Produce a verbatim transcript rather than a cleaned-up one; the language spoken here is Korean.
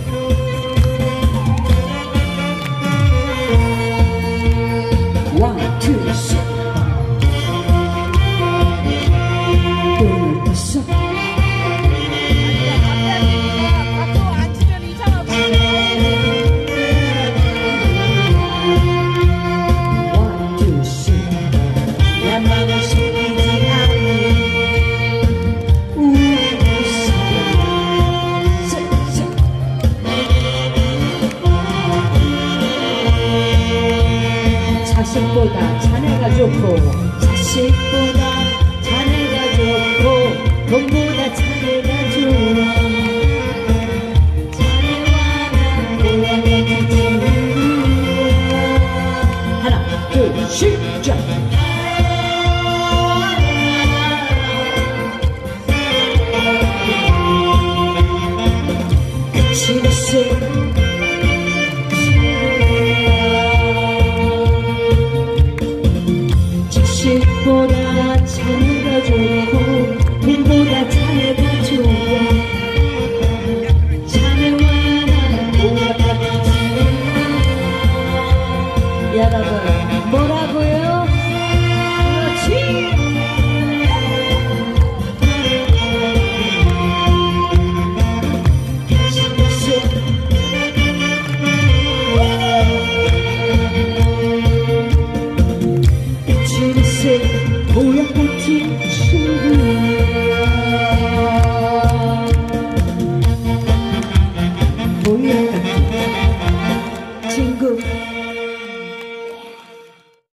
One, two, three. 눈을 떴어. One, two, three. 내 맘을 속이지 않니. 자식보다 자네가 좋고 자식보다 자네가 좋고 돈보다 자네가 좋아. 자네와 난 고향의 기준. 하나 둘 시작. 끝이 났어. 자식보다 자네가 좋고 돈보다 자네가 좋아. 자네와 나는 똑같지. 여러분 뭐라고요? 그렇지. 보약같은 친구야. 보약같은 친구.